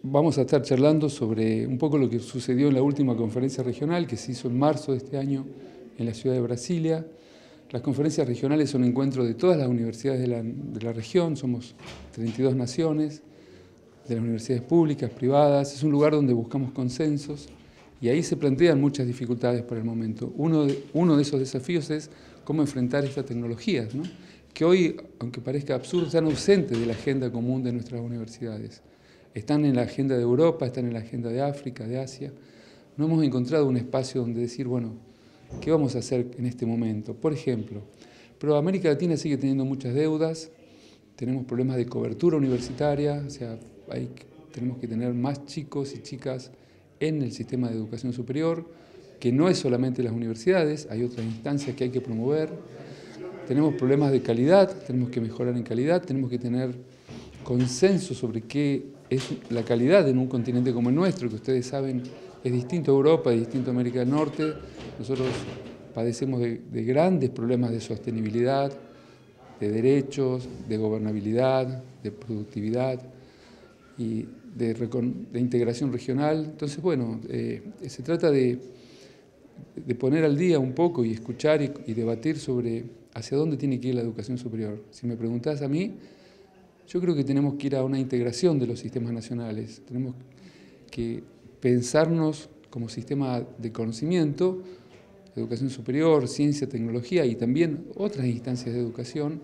vamos a estar charlando sobre un poco lo que sucedió en la última conferencia regional que se hizo en marzo de este año en la ciudad de Brasilia. Las conferencias regionales son encuentros de todas las universidades de la región, somos 32 naciones, de las universidades públicas, privadas. Es un lugar donde buscamos consensos y ahí se plantean muchas dificultades por el momento. Uno de esos desafíos es cómo enfrentar estas tecnologías, ¿no? Que hoy, aunque parezca absurdo, están ausentes de la agenda común de nuestras universidades. Están en la agenda de Europa, están en la agenda de África, de Asia. No hemos encontrado un espacio donde decir, bueno, ¿qué vamos a hacer en este momento? Por ejemplo, pero América Latina sigue teniendo muchas deudas, tenemos problemas de cobertura universitaria, o sea, tenemos que tener más chicos y chicas en el sistema de educación superior, que no es solamente las universidades, hay otras instancias que hay que promover. Tenemos problemas de calidad, tenemos que mejorar en calidad, tenemos que tener consenso sobre qué es la calidad en un continente como el nuestro, que ustedes saben es distinto a Europa, es distinto a América del Norte. Nosotros padecemos de grandes problemas de sostenibilidad, de derechos, de gobernabilidad, de productividad y de integración regional. Entonces, bueno, se trata de poner al día un poco y escuchar y debatir sobre hacia dónde tiene que ir la educación superior. Si me preguntás a mí, yo creo que tenemos que ir a una integración de los sistemas nacionales. Tenemos que pensarnos como sistema de conocimiento, educación superior, ciencia, tecnología y también otras instancias de educación,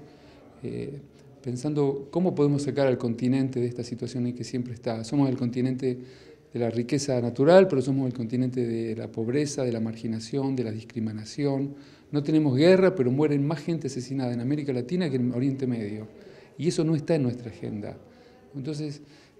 pensando cómo podemos sacar al continente de esta situación en que siempre está. Somos el continente de la riqueza natural, pero somos el continente de la pobreza, de la marginación, de la discriminación. No tenemos guerra, pero mueren más gente asesinada en América Latina que en Oriente Medio. Y eso no está en nuestra agenda. Entonces,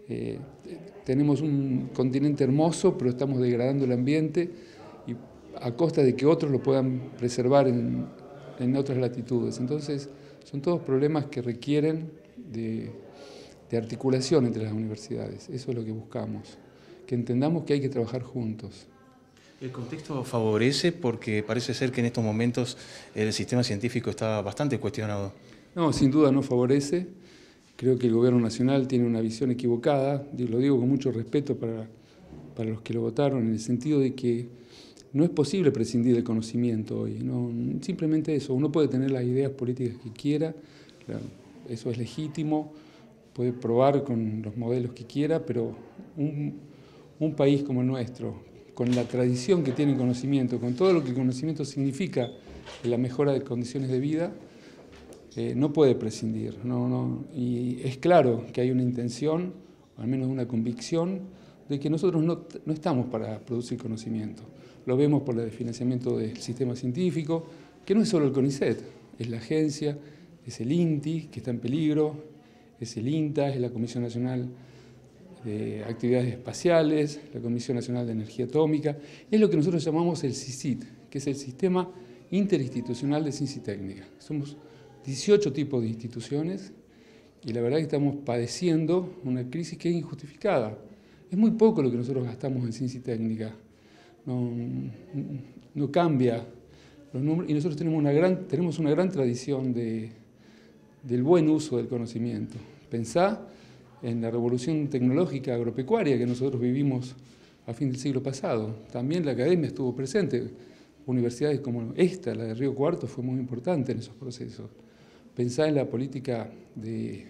tenemos un continente hermoso, pero estamos degradando el ambiente y a costa de que otros lo puedan preservar en otras latitudes. Entonces, son todos problemas que requieren de articulación entre las universidades. Eso es lo que buscamos, que entendamos que hay que trabajar juntos. El contexto favorece porque parece ser que en estos momentos el sistema científico está bastante cuestionado. No, sin duda no favorece. Creo que el gobierno nacional tiene una visión equivocada, lo digo con mucho respeto para los que lo votaron, en el sentido de que no es posible prescindir del conocimiento hoy. No, simplemente eso, uno puede tener las ideas políticas que quiera, eso es legítimo, puede probar con los modelos que quiera, pero un país como el nuestro, con la tradición que tiene el conocimiento, con todo lo que el conocimiento significa en la mejora de condiciones de vida, no puede prescindir. Y es claro que hay una intención, o al menos una convicción, de que nosotros no estamos para producir conocimiento. Lo vemos por el financiamiento del sistema científico, que no es solo el CONICET, es la agencia, es el INTI, que está en peligro, es el INTA, es la Comisión Nacional de Actividades Espaciales, la Comisión Nacional de Energía Atómica, es lo que nosotros llamamos el CICIT, que es el Sistema Interinstitucional de Ciencia y Técnica. Somos 18 tipos de instituciones y la verdad es que estamos padeciendo una crisis que es injustificada. Es muy poco lo que nosotros gastamos en ciencia y técnica, no cambia los números y nosotros tenemos una gran tradición del buen uso del conocimiento. Pensá en la revolución tecnológica agropecuaria que nosotros vivimos a fin del siglo pasado. También la academia estuvo presente. Universidades como esta, la de Río Cuarto, fue muy importante en esos procesos. Pensá en la política de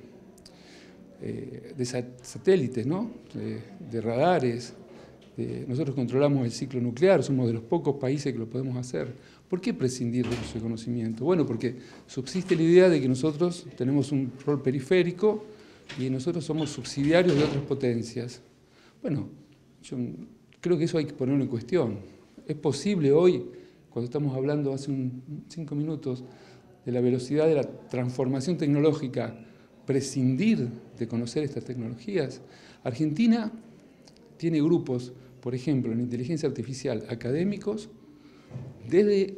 satélites, ¿no? de radares. Nosotros controlamos el ciclo nuclear, somos de los pocos países que lo podemos hacer. ¿Por qué prescindir de nuestro conocimiento? Bueno, porque subsiste la idea de que nosotros tenemos un rol periférico y nosotros somos subsidiarios de otras potencias. Bueno, yo creo que eso hay que ponerlo en cuestión. ¿Es posible hoy, cuando estamos hablando hace 5 minutos, de la velocidad de la transformación tecnológica, prescindir de conocer estas tecnologías? Argentina tiene grupos, por ejemplo, en inteligencia artificial académicos, desde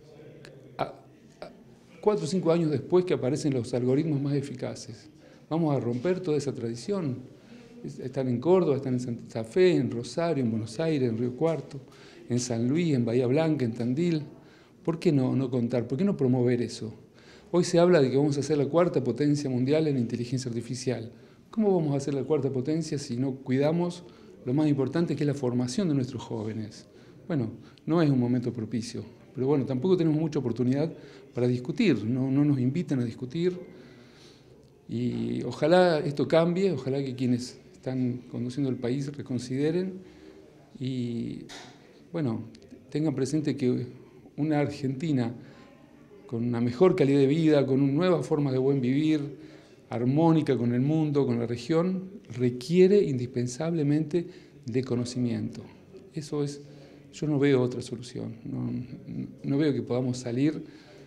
4 o 5 años después que aparecen los algoritmos más eficaces. Vamos a romper toda esa tradición. Están en Córdoba, están en Santa Fe, en Rosario, en Buenos Aires, en Río Cuarto, en San Luis, en Bahía Blanca, en Tandil. ¿Por qué no contar? ¿Por qué no promover eso? Hoy se habla de que vamos a ser la 4ª potencia mundial en inteligencia artificial. ¿Cómo vamos a hacer la cuarta potencia si no cuidamos lo más importante, que es la formación de nuestros jóvenes? Bueno, no es un momento propicio, pero bueno, tampoco tenemos mucha oportunidad para discutir, no nos invitan a discutir, y ojalá esto cambie, ojalá que quienes están conduciendo el país reconsideren y, bueno, tengan presente que una Argentina con una mejor calidad de vida, con una nueva forma de buen vivir, armónica con el mundo, con la región, requiere indispensablemente de conocimiento. Eso es, yo no veo otra solución, no veo que podamos salir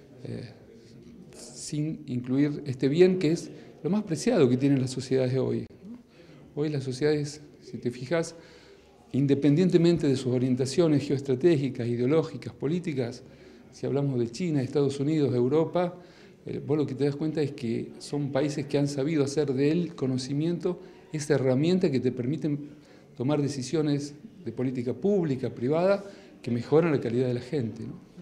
sin incluir este bien que es lo más preciado que tienen las sociedades de hoy. Hoy las sociedades, si te fijas, independientemente de sus orientaciones geoestratégicas, ideológicas, políticas, si hablamos de China, de Estados Unidos, de Europa, vos lo que te das cuenta es que son países que han sabido hacer del conocimiento esa herramienta que te permiten tomar decisiones de política pública, privada, que mejoran la calidad de la gente, ¿no?